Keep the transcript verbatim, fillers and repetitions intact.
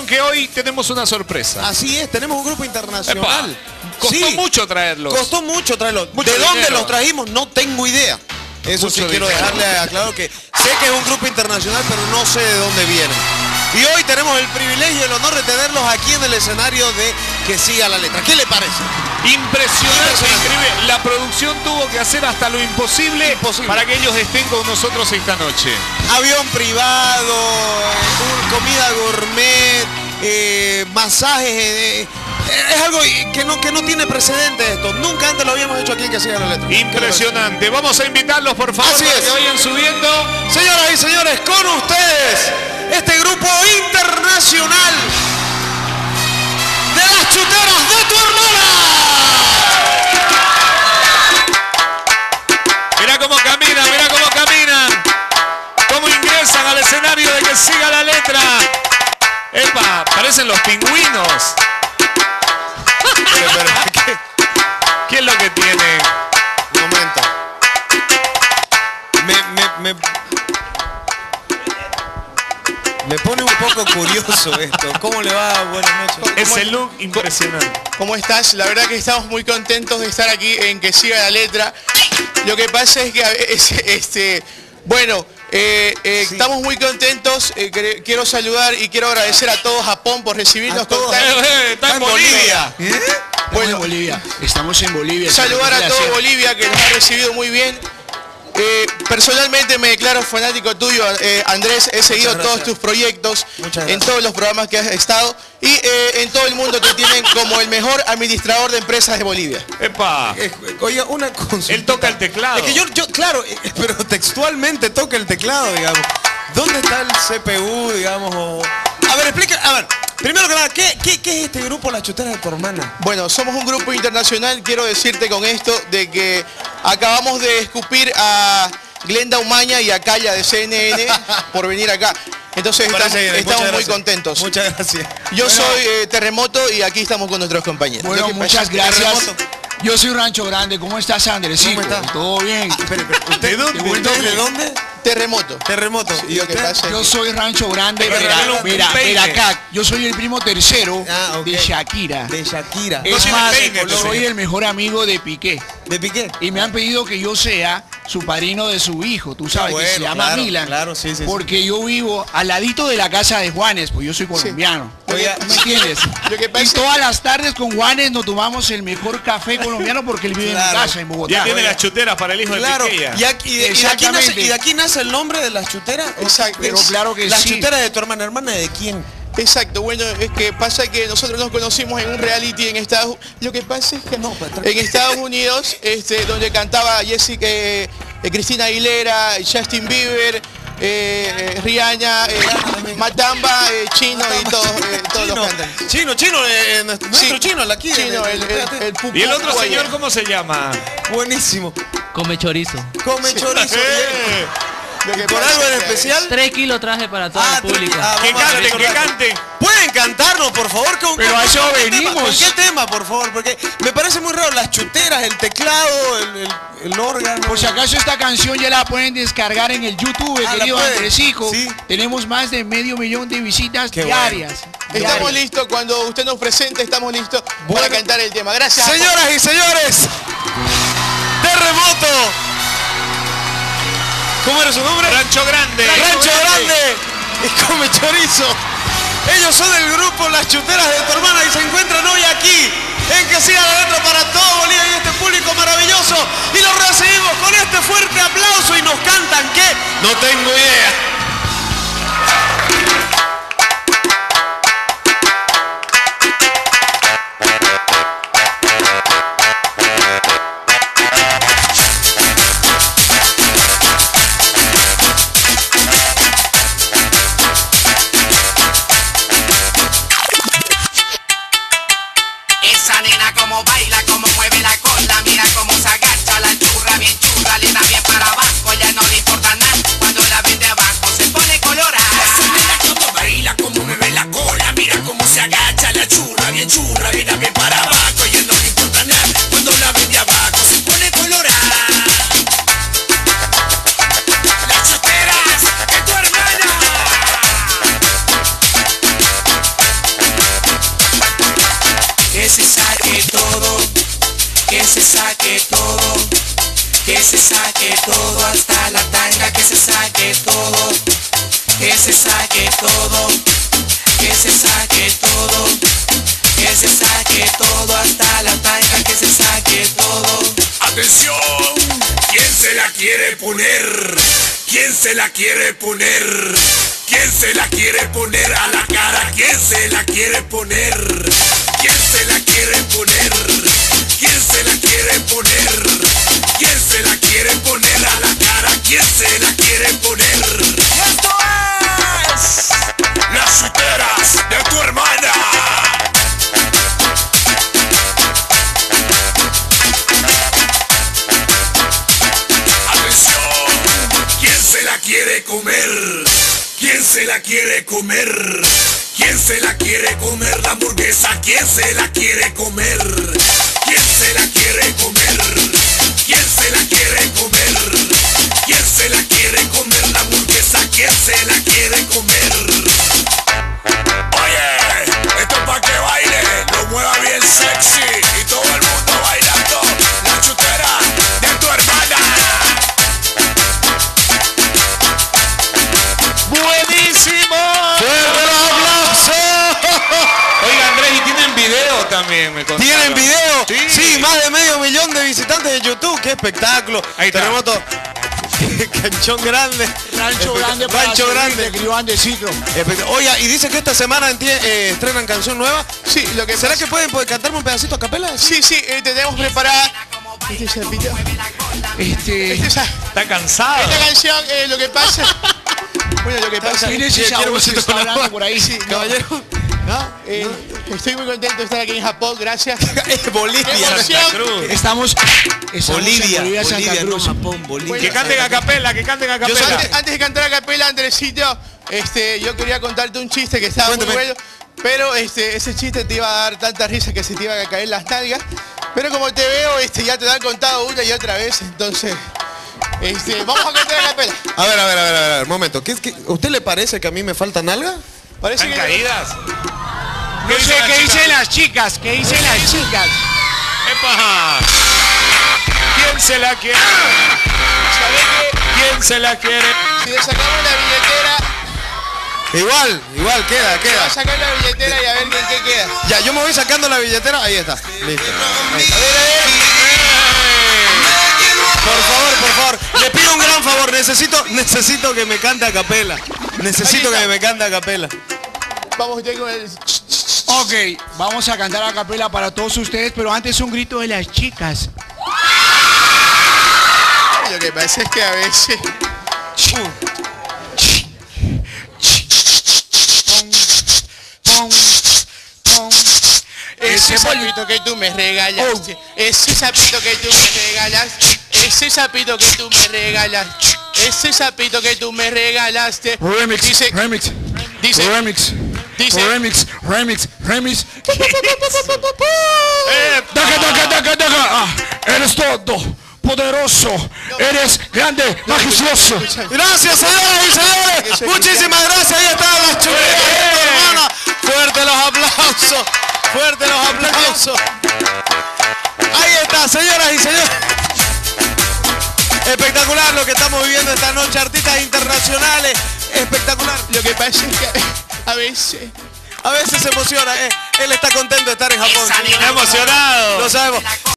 atención que hoy tenemos una sorpresa. Así es, tenemos un grupo internacional. Epa, costó sí, mucho traerlos. Costó mucho traerlos. Mucho ¿De dónde dinero. los trajimos? No tengo idea. Eso Mucho sí quiero dinero. dejarle a claro que sé que es un grupo internacional, pero no sé de dónde vienen. Y hoy tenemos el privilegio y el honor de tenerlos aquí en el escenario de Que Siga la Letra. ¿Qué le parece? Impresionante, Impresionante. increíble. La producción tuvo que hacer hasta lo imposible, Imposible. para que ellos estén con nosotros esta noche. Avión privado, eh, comida gourmet, eh, masajes. eh, eh, es algo que no, que no tiene precedentes esto. Nunca antes lo habíamos hecho aquí en Que Siga la Letra. Impresionante. Vamos a invitarlos, por favor, Así para es. que vayan subiendo. Señoras y señores, con ustedes, este grupo internacional de las chuteras de tu hermana. Mira cómo caminan, mira cómo caminan. Cómo ingresan al escenario de Que Siga la Letra. Epa, parecen los pingüinos. Pero, pero, ¿qué, qué es lo que tienen? Un momento. Me, me, me, me pone un poco curioso esto. ¿Cómo le va? Buenas noches. Ese look impresionante. ¿Cómo estás? La verdad que estamos muy contentos de estar aquí en Que Siga la Letra. Lo que pasa es que, es, este, bueno, eh, eh, Sí. estamos muy contentos. Eh, quer- quiero saludar y quiero agradecer a todo Japón por recibirnos A todos. con tan- Eh, eh, está en Bolivia. ¿Eh? Bueno, Bueno, en Bolivia. Estamos en Bolivia. saludar a Gracias. todo Bolivia que nos ha recibido muy bien. Eh, personalmente me declaro fanático tuyo, eh, Andrés. He seguido gracias. todos tus proyectos, Muchas en gracias. todos los programas que has estado y eh, en todo el mundo te tienen como el mejor administrador de empresas de Bolivia. Epa. Eh, Oiga, una consulta. Él toca el teclado. Es que yo, yo claro, eh, pero textualmente toca el teclado, digamos. ¿Dónde está el C P U, digamos? o- A ver, explica, a ver, primero que nada, ¿qué, qué, qué es este grupo Las Chuteras de tu hermana? Bueno, somos un grupo internacional. Quiero decirte con esto de que acabamos de escupir a Glenda Umaña y a Calla de C N N por venir acá. Entonces Me estamos, parece bien, estamos muchas muy gracias. contentos. Muchas gracias. Yo Bueno, soy eh, Terremoto y aquí estamos con nuestros compañeros. Bueno, Lo que muchas pasa- gracias. Terremoto. Yo soy Rancho Grande. ¿Cómo estás, Andresito? ¿Cómo está? ¿Todo bien? espere, espere, ¿usted, ¿De dónde? ¿usted de dónde? Terremoto. Terremoto. Y lo que usted? pasa es Yo que- soy Rancho Grande. Pero Mira, regálale un mira, peine. mira acá. Yo soy el primo tercero Ah, ok. de Shakira. De Shakira. No Es tiene más, peine, yo pero soy sí. el mejor amigo de Piqué. ¿De Piqué? Y me han pedido que yo sea su padrino de su hijo, tú sabes, que bueno, se llama claro, Milan. claro, sí, sí, sí. Porque yo vivo al ladito de la casa de Juanes, pues yo soy colombiano. Oiga, ¿Me entiendes? Lo que pasa Y es- todas las tardes con Juanes nos tomamos el mejor café colombiano porque él vive en Claro. mi casa en Bogotá. Ya tiene las chuteras para el hijo Claro, de Piqué. y, aquí, y de, y de aquí nace, Exactamente. y de aquí nace el nombre de Las Chuteras. Exacto. Pero claro que Las sí. Chuteras de tu hermana, ¿hermana de quién? Exacto, bueno, es que pasa que nosotros nos conocimos en un reality en Estados Unidos. Lo que pasa es que No, pues, tranquilo. en Estados Unidos, este, donde cantaba Jessica, eh, eh, Cristina Aguilera, Justin Bieber, eh, eh, Rihanna, eh, Matamba, eh, Chino y todos, eh, todos Chino, los cantantes. chino, chino, eh, nuestro, Sí. nuestro chino, el aquí. Chino, el, el, el pupú ¿Y el otro guaya. señor cómo se llama? Buenísimo. Come chorizo. Come chorizo. Eh, Lo que ¿Por pasa algo en es que- especial? Tres kilos traje para todo Ah, el público. ah, que vamos a cante, que recordar. cante. Pueden cantarnos, por favor. ¿Con, Pero con- a eso con qué venimos. tema? ¿Con qué tema, por favor? Porque me parece muy raro. Las chuteras, el teclado, el, el, el órgano. Por si acaso esta canción ya la pueden descargar en el YouTube, Ah, la querido pueden. Andresico. Sí. Tenemos más de medio millón de visitas Qué diarias. Estamos diarias. listos, cuando usted nos presente, estamos listos Bueno. para cantar el tema. Gracias. Señoras y señores, Terremoto. ¿Cómo era su nombre? Rancho Grande. Rancho Grande y Come Chorizo. Ellos son el grupo Las Chuteras de tu hermana y se encuentran hoy aquí en Que Siga la Letra para todo Bolivia y este público maravilloso. Y los recibimos con este fuerte aplauso y nos cantan que no tengo idea. Esa nena como baila, como mueve la cola, mira cómo se agacha la churra, bien churra, le da bien para abajo, ya no le importa nada, cuando la ve de abajo se pone colorada. Esa nena como baila, como mueve la cola, mira cómo se agacha la churra, bien churra, le da bien para abajo, ya no le importa nada, cuando la ve de abajo se pone colorada. Las chuteras de tu hermana. todo, que se saque todo, que se saque todo hasta la tanga, que se saque todo. Atención, ¿quién se la quiere poner? ¿Quién se la quiere poner? ¿Quién se la quiere poner a la cara? ¿Quién se la quiere poner? ¿Quién se la quiere poner? ¿Quién se la quiere poner? ¿Quién se la quiere poner a la cara? ¿Quién se la quiere poner? ¡Esto es! Las chuteras de tu hermana. Atención, ¿quién se la quiere comer? ¿Quién se la quiere comer? ¿Quién se la quiere comer la hamburguesa? ¿Quién se la quiere comer? ¿Quién se la quiere comer? ¿Quién se la quiere comer? ¿Quién se la quiere comer la hamburguesa? ¿Quién se la quiere comer? Oye, esto es para que baile, lo mueva bien sexy y todo el mundo bailando la chutera de tu hermana. ¡Buenísimo! ¡Fuerte los aplausos! Oiga, Andrés, y tienen video también, me contaron. ¿Tienen video? Sí. Sí, más de medio millón de visitantes de YouTube. ¡Qué espectáculo! Ahí está. Terremoto. Canchón grande. Rancho Espe- grande para Rancho grande. servirte, Gribandecito. Espect- Oiga, y dice que esta semana enti- eh, estrenan canción nueva. Sí, lo que ¿Será pasa- que pueden poder cantarme un pedacito a capela? Sí, sí, eh, tenemos preparada. Este chapito. Este. Este cha- Está cansado. Esta canción, eh, lo que pasa. Bueno, lo que pasa. Mire ese quiero sabor que besito está con hablando agua. por ahí. Sí, no, Caballero. no, eh, estoy muy contento de estar aquí en Japón, gracias. Es Bolivia. Emoción. Santa Cruz. Estamos. estamos Bolivia. en Bolivia, Santa Bolivia, no Cruz. Japón, Bolivia. Que canten a capela, que canten a Yo capela. soy- Antes, antes de cantar a capela, Andresito, este, yo quería contarte un chiste que estaba Cuéntame. muy bueno, pero este, ese chiste te iba a dar tanta risa que se te iban a caer las nalgas. Pero como te veo, este, ya te lo han contado una y otra vez, entonces, este, vamos a cantar a capela. A ver, a ver, a ver, a ver, un momento. ¿Qué, qué, ¿Usted le parece que a mí me falta nalga? Parece ¿Están que caídas? No sé dicen qué las dicen chicas? las chicas. ¿Qué dicen las chicas? ¡Epa! ¿Quién se la quiere? ¿sabes qué? ¿Quién se la quiere? Si le sacamos la billetera, Igual, igual, queda, te va a queda. sacar la billetera y a ver en qué queda. Ya, yo me voy sacando la billetera. Ahí está. Listo. Ahí. A ver, a ver. Por favor, por favor. Le pido un gran favor. Necesito, necesito que me cante a capela. Necesito Ahí está. que me cante a capela. Vamos ya con el... Ok, vamos a cantar a capela para todos ustedes, pero antes un grito de las chicas. Lo que pasa es que a veces... Pon, pon. Ese Ese sapito que tú me regalaste, ese sapito que tú me regalaste, ese sapito que tú me regalaste, ese sapito que tú me regalaste. Remix, Dice, remix, dice, remix, dice, remix, remix, remix. Eh, Daca, daca, daca, daca. Ah, eres todo poderoso, eres grande, majestuoso. Gracias, señoras y señores. Muchísimas gracias. Ahí están las chuletas de tu hermana. Fuerte los aplausos. Fuerte los aplausos. Ahí está, señoras y señores. Espectacular lo que estamos viviendo esta noche. Artistas internacionales. Espectacular. Lo que pasa es que a veces... A veces se emociona. eh. Él está contento de estar en Japón. Esa Sí, nena emocionado. lo sabemos.